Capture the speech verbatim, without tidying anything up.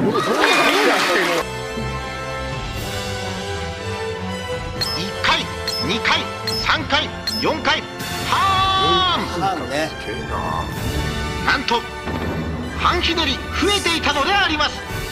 いっかい、にかい、さんかい、よんかい、はーんなんと半ひねり増えていたのであります。